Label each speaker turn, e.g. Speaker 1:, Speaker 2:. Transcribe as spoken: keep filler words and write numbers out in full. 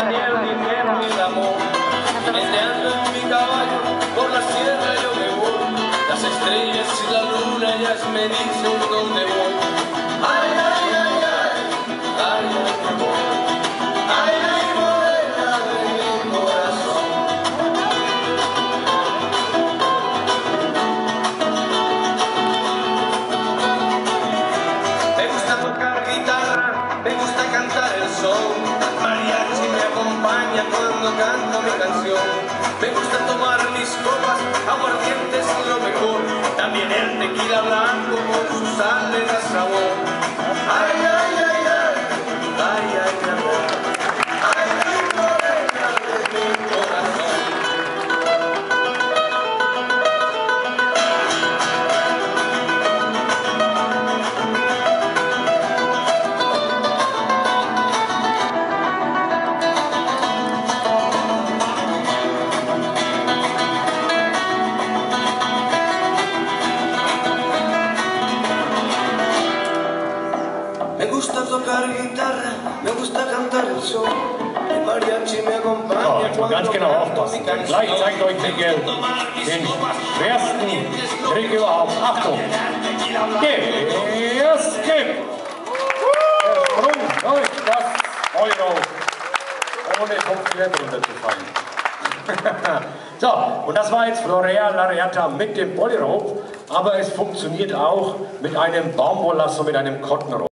Speaker 1: Daniel, dinero y el amor. Jineteando en mi caballo, por la sierra yo me voy. Las estrellas y la luna ellas me dicen dónde voy. Ay, ay, ay, ay, ay, ay, me voy. Ay, ay, morena de mi corazón. Me gusta tocar guitarra, me gusta cantar el son. Mariachi me acompaña cuando canto mi canción. Me gusta tomar mis copas, aguardientes y lo mejor. También el tequila blanco con su sal le da sabor. Ay, ay, ay, ay, ay, ay, mi amor. Ay, ay, morena de mi corazón. Me gusta tocar guitarra, me gusta cantar el son. El mariachi me acompaña.
Speaker 2: So, jetzt mal ganz genau aufpassen. Gleich zeigt euch den, den schwersten Trick überhaupt. Achtung! Der Skip! Der Sprung durch das Euro, ohne komplett runterzufallen. So, und das war jetzt Florea Lariata mit dem Polyrope, aber es funktioniert auch mit einem Baumwolllasso, mit einem Cotton Rope.